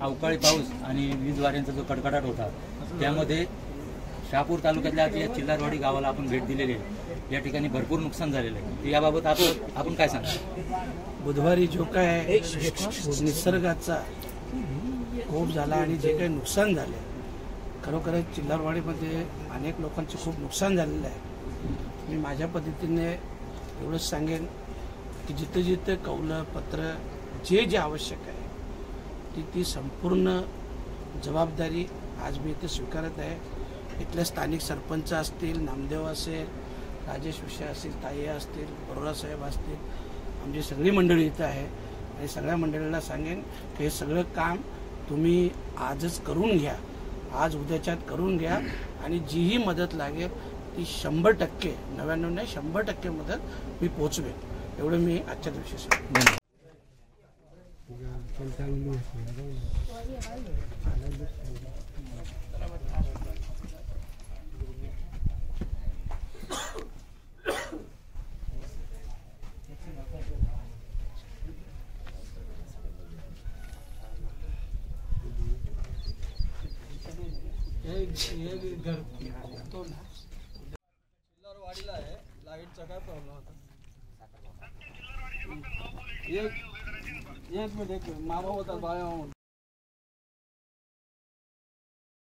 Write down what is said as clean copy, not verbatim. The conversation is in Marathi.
अवकाळी पाऊस आणि वीज वाऱ्यांचा जो कडकडाट होता त्यामध्ये शहापूर तालुक्यातल्या या चिल्लारवाडी गावाला आपण भेट दिलेली आहे। या ठिकाणी भरपूर नुकसान झालेलं आहे। याबाबत आपण काय सांगता? बुधवारी जो काय निसर्गाचा कोप झाला आणि जे काही नुकसान झाले, खरोखरच चिल्लारवाडीमध्ये अनेक लोकांचे खूप नुकसान झालेलं आहे। मी माझ्या पद्धतीने एवढंच सांगेन की जिथं जिथं कौलं पत्र जे आवश्यक आहे ती संपूर्ण जबाबदारी आज मी इथे स्वीकारत आहे। इथले स्थानिक सरपंच असतील, नामदेव असेल, राजेश विषय असतील, ताई असतील, बरोरा साहेब असतील, आमची सगळी मंडळी इथं आहे आणि सगळ्या मंडळीला सांगेन की हे सगळं काम तुम्ही आजच करून घ्या, आज उद्याच्यात करून घ्या आणि जीही मदत लागेल ती 100%, 99 नाही 100% मदत मी पोचवेन, एवढं मी आजच्या दिवशी सांगेन। चिल्लारवाडीला आहे, लाईटचा काय प्रॉब्लेम होता? एक मिनिट, मामा होता बाळा